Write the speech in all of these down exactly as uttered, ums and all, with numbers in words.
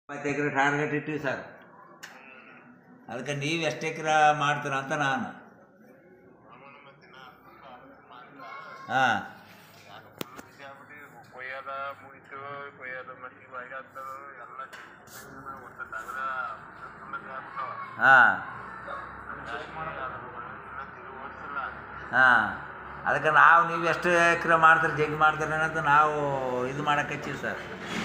ಇಪ್ಪತ್ತು ಎಕರೆ ಟಾರ್ಗೆಟ್ ಇಟ್ಟಿವಿ ಸರ್. ಅದಕ್ಕೆ ನೀವು ಎಷ್ಟು ಎಕರೆ ಮಾಡ್ತೀರ ಅಂತ ನಾನು. ಹಾಂ ಹಾಂ ಹಾಂ ಅದಕ್ಕೆ ನಾವು ನೀವು ಎಷ್ಟು ಎಕರೆ ಮಾಡ್ತೀರಿ ಜಗ್ಗಿ ಮಾಡ್ತೀರಿ ಅಂತ ನಾವು ಇದು ಮಾಡಕ್ಕೆ ಹಚ್ಚೀವಿ ಸರ್.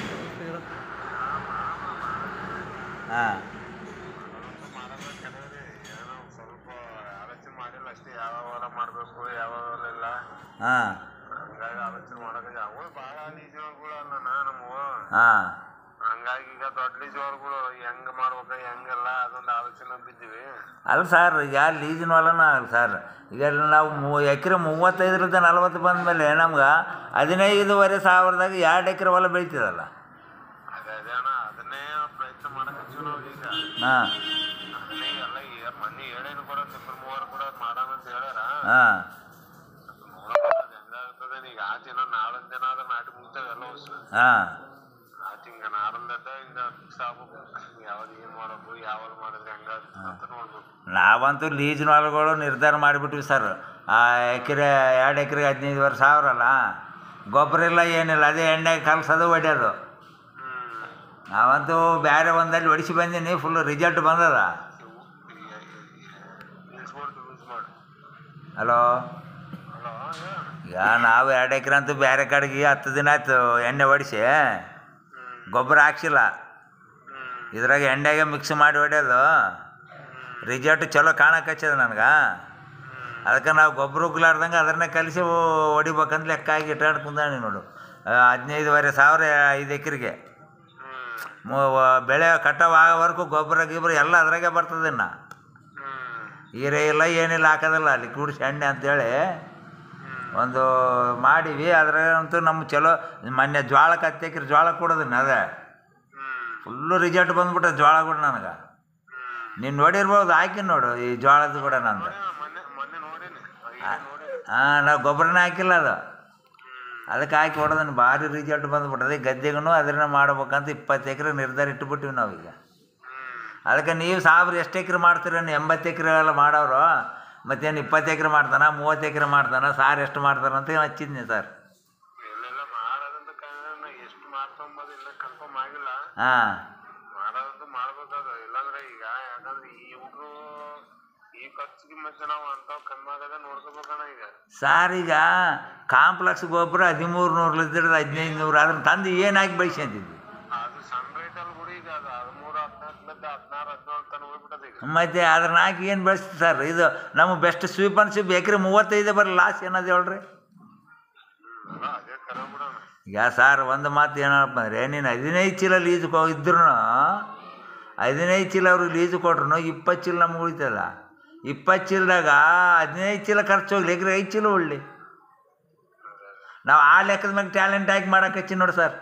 ಹಾಂ ಹಾಂ ಹಾಂ ಹಂಗಾಗಿ ಈಗ ದೊಡ್ಡ ಲೀಜುಗಳು ಹೆಂಗ್ ಮಾಡ್ಬೇಕು ಹೆಂಗೆಲ್ಲ ಅದೊಂದು ಆಲೋಚನೆ ಬಿದ್ದೀವಿ. ಅಲ್ಲ ಸರ್, ಈಗ ಲೀಜಿನ ಹೊಲನ ಅಲ್ಲ ಸರ್. ಈಗ ನಾವು ಮೂ ಎಕರೆ ಮೂವತ್ತೈದರಿಂದ ನಲ್ವತ್ತು ಬಂದ ಮೇಲೆ ನಮ್ಗೆ ಹದಿನೈದುವರೆ ಸಾವಿರದಾಗ ಎರಡು ಎಕರೆ ಹೊಲ ಬೆಳಿತದಲ್ಲ. ಅದೇ ಅದೇ ಅಣ್ಣ, ಅದನ್ನೇ ಪ್ರಯತ್ನ ಮಾಡಕತ್ತೀವಿ ನಾವು ಈಗ. ಹಾಂ ಅದನ್ನೇ ಎಲ್ಲ ಮೊನ್ನೆ ಹೇಳೇನು ಕೂಡ ಇಬ್ಬರು ಮೂವರು ಕೂಡ ಮಾಡೋಣ ಅಂತ ಹೇಳ್ಯಾರ. ಹಾಂ ನೋಡೋದು ಹೆಂಗಾಗ್ತದೆ. ಈಗ ಆಚೆ ದಿನ ನಾಲ್ಕು ದಿನ ಆದ್ರೆ ನಾಟಿ ಮುಗ್ತೇವೆ ಎಲ್ಲ ವರ್ಷ. ಹಾಂ ಆಚೆ ಹಿಂಗೆ ನಾಡಲ್ದ ಹಿಂಗೆ ಫಿಕ್ಸ್ ಆಗ್ಬೇಕು. ಯಾವ್ದು ಏನು ಮಾಡೋದು ಯಾವ್ದು ಮಾಡಿದ್ರೆ ಹೆಂಗಾಗ್ತದೆ ಅಂತ ನೋಡ್ಬೇಕು. ನಾವಂತೂ ಲೀಜಿನ ಹೊಲಗಳು ನಿರ್ಧಾರ ಮಾಡಿಬಿಟ್ವಿ ಸರ್. ಆ ಎಕರೆ ಎರಡು ಎಕರೆಗೆ ಹದಿನೈದುವರೆ ಸಾವಿರ ಅಲ್ಲ, ಗೊಬ್ಬರ ಇಲ್ಲ ಏನಿಲ್ಲ, ಅದೇ ಎಣ್ಣೆ ಕಲಸೋದು ಹೊಡ್ಯೋದು. ನಾವಂತೂ ಬೇರೆ ಒಂದಲ್ಲಿ ಹೊಡಿಸಿ ಬಂದೀನಿ, ಫುಲ್ ರಿಸಲ್ಟ್ ಬಂದದ. ಹಲೋ, ಈಗ ನಾವು ಎರಡು ಎಕರೆ ಅಂತೂ ಬೇರೆ ಕಡೆಗೆ ಹತ್ತು ದಿನ ಆಯ್ತು ಎಣ್ಣೆ ಹೊಡಿಸಿ, ಗೊಬ್ಬರ ಹಾಕ್ಸಿಲ್ಲ. ಇದ್ರಾಗ ಎಣ್ಣೆಗೆ ಮಿಕ್ಸ್ ಮಾಡಿ ಹೊಡ್ಯೋದು. ರಿಸಲ್ಟ್ ಚಲೋ ಕಾಣಕಚ್ಚದ ನನಗೆ. ಅದಕ್ಕೆ ನಾವು ಗೊಬ್ಬರ ಉಗ್ಲಾರ್ದಂಗೆ ಅದನ್ನೇ ಕಲಿಸಿ ಹೊಡಿಬೇಕಂತ ಲೆಕ್ಕ ಆಗಿ ಇಟ್ಕೊಂಡು ಕುಂದಾಣಿ ನೋಡು. ಹದಿನೈದುವರೆ ಸಾವಿರ ಐದು ಎಕರೆಗೆ ಬೆಳೆ ಕಟಾವು ಆಗೋವರೆಗೂ ಗೊಬ್ಬರ ಗಿಬ್ಬರ ಎಲ್ಲ ಅದ್ರಾಗೆ ಬರ್ತದೆ. ಇನ್ನು ಹೀರೆ ಇಲ್ಲ ಏನಿಲ್ಲ ಹಾಕೋದಿಲ್ಲ, ಲಿಕ್ವಿಡ್ ಎಣ್ಣೆ ಅಂತೇಳಿ ಒಂದು ಮಾಡೀವಿ. ಅದ್ರಾಗಂತೂ ನಮ್ಮ ಚಲೋ ಮೊನ್ನೆ ಜೋಳಕ್ಕೆ ಹತ್ತು ಎಕರೆ ಜೋಳ ಕೊಡೋದನ್ನ ಅದೇ ಫುಲ್ಲು ರಿಸಲ್ಟ್ ಬಂದ್ಬಿಟ್ಟೆ ಜೋಳ ಕೂಡ ನನಗೆ. ನೀನು ನೋಡಿರ್ಬೋದು, ಹಾಕಿ ನೋಡು ಈ ಜೋಳದ್ದು ಕೂಡ ನಂದು. ಹಾಂ, ನಾವು ಗೊಬ್ಬರನೇ ಹಾಕಿಲ್ಲ ಅದು, ಅದಕ್ಕೆ ಹಾಕಿ ಹೊಡೆದನ್ನು ಭಾರಿ ರಿಸಲ್ಟ್ ಬಂದ್ಬಿಟ್ಟದೆ. ಗದ್ದೆಗೂ ಅದನ್ನ ಮಾಡ್ಬೇಕಂತ ಇಪ್ಪತ್ತು ಎಕರೆ ನಿರ್ಧಾರ ಇಟ್ಬಿಟ್ಟಿವಿ ನಾವೀಗ. ಅದಕ್ಕೆ ನೀವು ಸಾವಿರ ಎಷ್ಟು ಎಕರೆ ಮಾಡ್ತೀರೇನು? ಎಂಬತ್ತು ಎಕರೆ ಎಲ್ಲ ಮಾಡೋರು ಮತ್ತೇನು ಇಪ್ಪತ್ತು ಎಕರೆ ಮಾಡ್ತಾನೆ, ಮೂವತ್ತು ಎಕರೆ ಮಾಡ್ತಾನೆ, ಸಾರು ಎಷ್ಟು ಮಾಡ್ತಾನೆ ಅಂತ ಹಚ್ಚಿದ್ನಿ ಸರ್. ಹಾಂ ಮಾಡೋದಂತೂ ಮಾಡ್ಬೇಕದು. ಇಲ್ಲಾಂದ್ರೆ ಈಗ ಯಾಕಂದ್ರೆ ಈ ಹುಡುಗರು ಈ ಖರ್ಚಿಗೆ ಮತ್ತೆ ನಾವು ಅಂಥವು ಕಮ್ಮಿ ಆಗದ ನೋಡ್ಕೋಬೇಕಣ್ಣ. ಈಗ ಸಾರ್, ಈಗ ಕಾಂಪ್ಲೆಕ್ಸ್ ಗೊಬ್ಬರ ಹದಿಮೂರು ನೂರು ಇದ್ದಿರೋದು ಹದಿನೈದು ನೂರು ಅದನ್ನ ತಂದು ಏನಾಗಿ ಬೆಳೆಸ್ಕೊಂತಿದ್ವಿ. ಅದು ಸಣ್ಣ ರೇಟಲ್ಲಿ ಕೂಡ ಈಗ ಅದು ಹದಿಮೂರು ಹದಿನಾಲ್ಕರಿಂದ ಹದಿನಾರು ಹದಿನೇಳು ತನಕ ಹೋಗ್ಬಿಟ್ಟದೆ ಈಗ. ಮತ್ತು ಅದ್ರ ಹಾಕಿ ಏನು ಬೆಳೆಸ್ತೀವಿ ಸರ್? ಇದು ನಮಗೆ ಬೆಸ್ಟ್ ಸ್ವೀಪ್ ಅನ್ಸಿಪ್ ಎಕರೆ ಮೂವತ್ತೈದು ಬರೋ ಲಾಸ್ ಏನದು ಹೇಳ್ರಿ. ಅದೇ ಕರ ಬಿಡೋಣ. ಈಗ ಸಾರ್ ಒಂದು ಮಾತು ಏನಪ್ಪ ಅಂದರೆ, ನೀನು ಹದಿನೈದು ಚೀಲ ಲೀಜು ಇದ್ರೂ ಹದಿನೈದು ಚೀಲ ಅವ್ರಿಗೆ ಲೀಜು ಕೊಟ್ರು ಇಪ್ಪತ್ತು ಚೀಲ ನಮ್ಗೆ ಉಳಿತದ. ಇಪ್ಪತ್ತು ಚೀಲದಾಗ ಹದಿನೈದು ಚೀಲ ಖರ್ಚು ಹೋಗ್ಲಿ, ಎಕರೆ ಐದು ಚೀಲ ಉಳ್ಳಿ. ನಾವು ಆ ಲೆಕ್ಕದ ಮ್ಯಾಗ ಟ್ಯಾಲೆಂಟ್ ಹಾಕಿ ಮಾಡಕ್ಕೆ ಹಚ್ಚಿ ನೋಡಿ ಸರ್.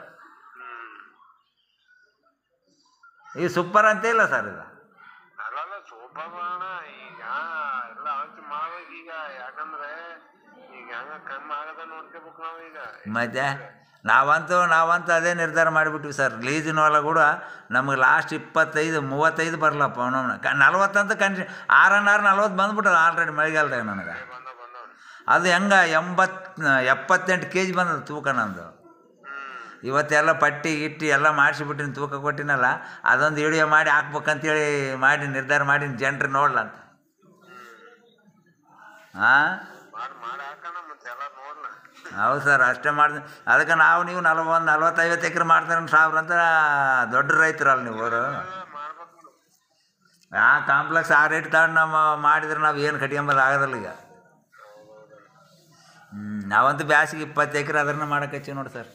ಇದು ಸೂಪರ್ ಅಂತ ಇಲ್ಲ ಸರ್. ಇದು ಅಲ್ಲ ಸೂಪರ್ ಅಣ್ಣ. ಈಗ ಎಲ್ಲ ಆಲೋಚನೆ ಮಾಡ್ಬೇಕು ಈಗ. ಯಾಕಂದ್ರೆ ಈಗ ಹಂಗ ಕಮ್ಮಿ ಆಗದ ನೋಡ್ಕೋಬೇಕು ನಾವು ಈಗ. ಮತ್ತೆ ನಾವಂತೂ ನಾವಂತೂ ಅದೇ ನಿರ್ಧಾರ ಮಾಡಿಬಿಟ್ವಿ ಸರ್. ಲೀಜಿನ ಹೊಲ ಕೂಡ ನಮಗೆ ಲಾಸ್ಟ್ ಇಪ್ಪತ್ತೈದು ಮೂವತ್ತೈದು ಬರಲಪ್ಪ ಅವನವನ್ನ ಕ ನಲ್ವತ್ತಂತ ಕನ್ಸಿ ಆರನ್ನಾರು ನಲ್ವತ್ತು ಬಂದ್ಬಿಟ್ಟದ ಆಲ್ರೆಡಿ ಮಳೆಗಾಲದಾಗ ನನಗೆ. ಅದು ಹೆಂಗೆ ಎಂಬತ್ತು ಎಪ್ಪತ್ತೆಂಟು ಕೆ ಜಿ ಬಂದದ ತೂಕ ನಂದು. ಇವತ್ತೆಲ್ಲ ಪಟ್ಟಿ ಗಿಟ್ಟಿ ಎಲ್ಲ ಮಾಡಿಸಿಬಿಟ್ಟಿನಿ, ತೂಕ ಕೊಟ್ಟಿನಲ್ಲ. ಅದೊಂದು ವಿಡಿಯೋ ಮಾಡಿ ಹಾಕ್ಬೇಕಂತೇಳಿ ಮಾಡಿ ನಿರ್ಧಾರ ಮಾಡಿ ಜನರು ನೋಡ್ಲ ಅಂತ. ಹಾಂ ಹೌದು ಸರ್, ಅಷ್ಟೇ ಮಾಡ್ತೀನಿ. ಅದಕ್ಕೆ ನಾವು ನೀವು ನಲ್ವೊಂದು ನಲ್ವತ್ತೈವತ್ತು ಎಕರೆ ಮಾಡ್ತಾರೆ ಸಾವಿರ ಅಂತ ದೊಡ್ಡ ರೈತರಲ್ಲ ನೀವು. ಅವರು ಆ ಕಾಂಪ್ಲೆಕ್ಸ್ ಆ ರೇಟ್ ತಗೊಂಡು ನಾವು ಮಾಡಿದ್ರೆ ನಾವು ಏನು ಕಟ್ಕೊಂಬದು ಆಗೋದಿಲ್ಲ ಈಗ. ಹ್ಞೂ ನಾವಂತೂ ಬ್ಯಾಸಿಗೆ ಇಪ್ಪತ್ತು ಎಕರೆ ಅದನ್ನ ಮಾಡಕ್ಕೆ ಹಚ್ಚಿ ನೋಡಿ ಸರ್.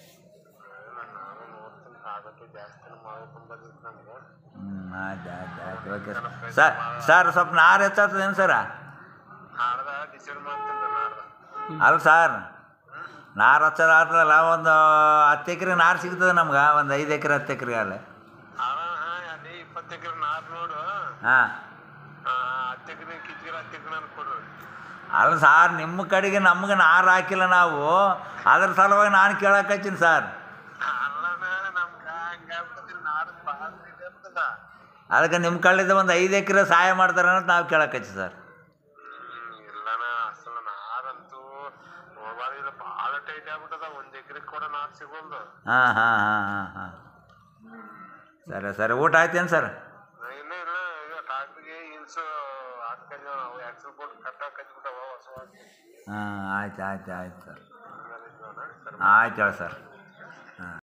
ಹ್ಞೂ ಆಯ್ತು ಆಯ್ತು ಆಯ್ತು ಓಕೆ ಸರ್. ಸರ್ ಸ್ವಲ್ಪ ನಾರು ಹೆಚ್ಚಾಗ್ತದೇನು ಸರ? ಅಲ್ಲ ಸರ್, ನಾರು ಹಚ್ಚೋದು ಆಗ್ತದಲ್ಲ, ಒಂದು ಹತ್ತು ಎಕರೆ ನಾರು ಸಿಗ್ತದೆ ನಮ್ಗೆ. ಒಂದು ಐದು ಎಕರೆ ಹತ್ತು ಎಕರೆ ಅಲ್ಲ ಇಪ್ಪತ್ತು ಎಕರೆ ನಾರು ನೋಡು. ಹಾಂ ಹತ್ತು ಎಕರೆ ಕಿಚ್ಚಿಗೆ ಹತ್ತು ಎಕರೆ ಕೊಡು. ಅಲ್ಲ ಸಾರ್, ನಿಮ್ಮ ಕಡೆಗೆ ನಮ್ಗೆ ನಾರು ಹಾಕಿಲ್ಲ ನಾವು, ಅದ್ರ ಸಲುವಾಗಿ ನಾನು ಕೇಳಕ್ಕೆ ಹಚ್ತೀನಿ ಸರ್. ಅಲ್ಲಣ್ಣ, ನಮ್ಗೆ ಹಂಗಾಗ್ಬಿಡ್ತೀನಿ ನಾರು ಭಾಳ ಅಂತ. ಅದಕ್ಕೆ ನಿಮ್ಮ ಕಡೆಯಿಂದ ಒಂದು ಐದು ಎಕರೆ ಸಹಾಯ ಮಾಡ್ತಾರೆ ಅನ್ನೋದು ನಾವು ಕೇಳಕತ್ತಿ ಸರ್. ಹ್ಮ್ ಇಲ್ಲಣ್ಣ ಅಸಲ ನಾರಂತೂ ಮೊಬೈಲ್ ಭಾಳ ಟೈಟ್ ಆಗ್ಬಿಟ್ಟದ, ಒಂದು ಎಕರೆ ಕೂಡ ನಾರು ಸಿಗೋಲ್ದು. ಹಾಂ ಹಾಂ ಹಾಂ ಹಾಂ ಹಾಂ ಸರಿ ಸರಿ, ಊಟ ಆಯ್ತೇನು ಸರ್? ಇನ್ನೂ ಇಲ್ಲ, ಈಗ ಟ್ರಾಕ್ಟ್ರಿಗೆ ಇನ್ಸು ಹಾಕ್ಕೊಂಡು ಅವು ಆಕ್ಸಲ್ ಬೋಲ್ಟ್ ಕಟ್ ಹಾಕಿಬಿಟ್ಟವ ಹೊಸವಾಗಿ. ಹಾಂ ಆಯ್ತು ಆಯ್ತು ಆಯ್ತು ಸರ್, ಹಂಗಾರೆ ಆಯ್ತು ಹೇಳಿ ಸರ್. ಹಾಂ